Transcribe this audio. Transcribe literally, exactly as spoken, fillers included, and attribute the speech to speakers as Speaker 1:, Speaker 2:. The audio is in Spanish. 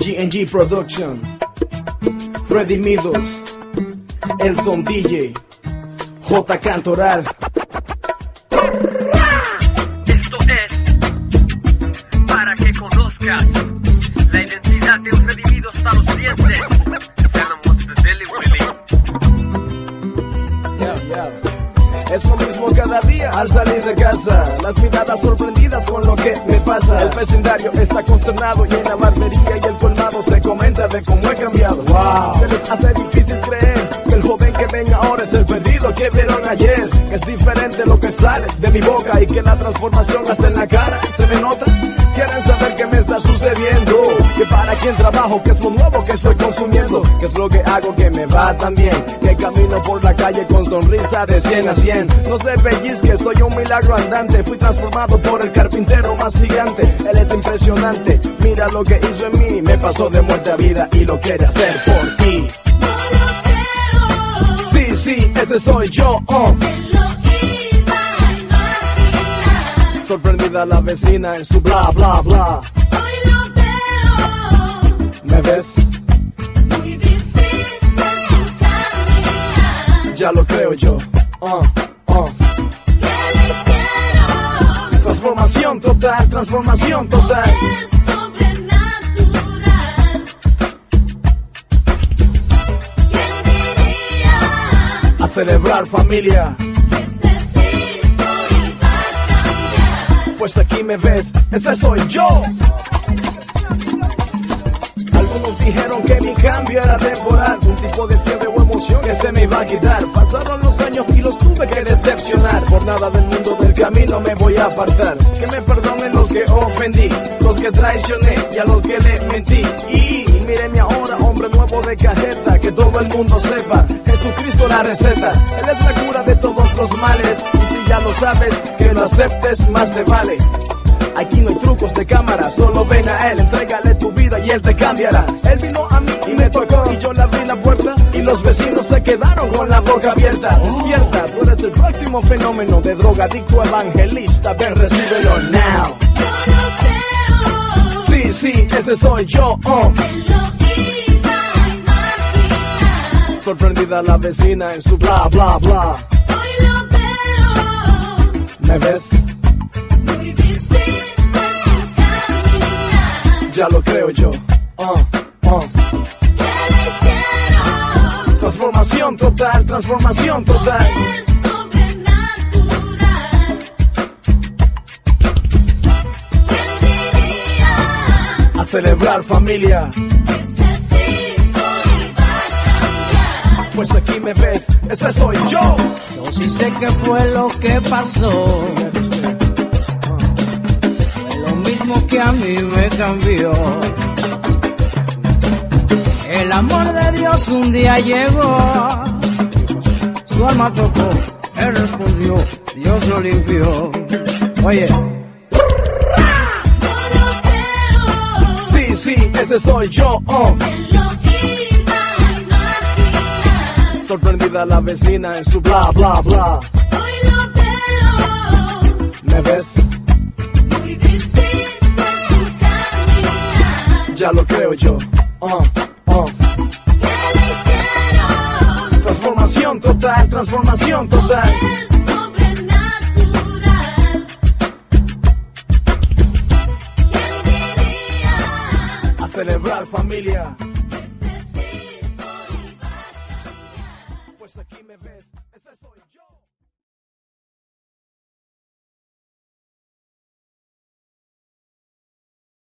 Speaker 1: G N G Production, Freddy Midos, Elton D J, J Cantoral.
Speaker 2: Esto es para que conozcas la identidad de un redimido hasta los dientes.
Speaker 1: Es lo mismo cada día al salir de casa, las miradas sorprendidas con lo que me pasa. El vecindario está consternado y en la barbería y el colmado se comenta de cómo he cambiado. Wow. Se les hace difícil creer que el joven que ven ahora es el perdido que vieron ayer. Que es diferente lo que sale de mi boca y que la transformación hasta en la cara se me nota. Quieren saber qué me está sucediendo, que para quién trabajo, qué es lo nuevo que estoy consumiendo, qué es lo que hago que me va tan bien, que camino por la calle con sonrisa de cien a cien. No se pellizque, soy un milagro andante, fui transformado por el carpintero más gigante. Él es impresionante, mira lo que hizo en mí, me pasó de muerte a vida y lo quiere hacer por ti. Sí, sí, ese soy yo. Oh. Sorprendida la vecina en su bla bla bla.
Speaker 3: Hoy lo veo.
Speaker 1: ¿Me ves?
Speaker 3: Muy distinto en su caminar.
Speaker 1: Ya lo creo yo. Uh, uh.
Speaker 3: ¿Qué le hicieron?
Speaker 1: Transformación total, transformación total.
Speaker 3: Es sobrenatural. ¿Quién diría?
Speaker 1: A celebrar, familia. Pues aquí me ves, ese soy yo. Algunos dijeron que mi cambio era temporal, un tipo de fiebre o emoción que se me iba a quitar. Pasaron los años y los tuve que decepcionar. Por nada del mundo del camino me voy a apartar. Que me perdonen los que ofendí, los que traicioné y a los que le mentí. Y mírenme ahora, hombre nuevo de cajeta, que todo el mundo sepa, Jesucristo la receta. Él es la cura de todos los males. Y si ya lo sabes, que lo aceptes más te vale. Aquí no hay trucos de cámara, solo ven a él, entrégale tu vida y él te cambiará. Él vino a mí y me tocó y yo le abrí la puerta y los vecinos se quedaron con la boca abierta. Despierta, tú eres el próximo fenómeno de drogadicto evangelista, ven, recíbelo now. Sí, sí, ese soy yo. Oh. Sorprendida la vecina en su bla bla bla.
Speaker 3: Hoy lo veo.
Speaker 1: ¿Me ves?
Speaker 3: Muy distinto en su caminar.
Speaker 1: Ya lo creo yo. Uh, uh.
Speaker 3: ¿Qué le hicieron?
Speaker 1: Transformación total, transformación total.
Speaker 3: Es sobrenatural. ¿Quién diría?
Speaker 1: A celebrar, familia. Pues aquí me ves, ese soy yo.
Speaker 4: Yo sí sé que fue lo que pasó. Fue lo mismo que a mí me cambió. El amor de Dios un día llegó. Su alma tocó, él respondió, Dios lo limpió. Oye.
Speaker 1: Sí, sí, ese soy yo. Oh. Sorprendida la vecina en su bla bla bla.
Speaker 3: Hoy lo veo.
Speaker 1: ¿Me ves?
Speaker 3: Muy distinto en su caminar.
Speaker 1: Ya lo creo yo. Uh, uh.
Speaker 3: ¿Qué le hicieron?
Speaker 1: Transformación total, transformación total.
Speaker 3: Es sobrenatural. ¿Quién diría?
Speaker 1: A celebrar, familia.
Speaker 3: Este tipo iba a cambiar.
Speaker 1: Pues aquí me ves.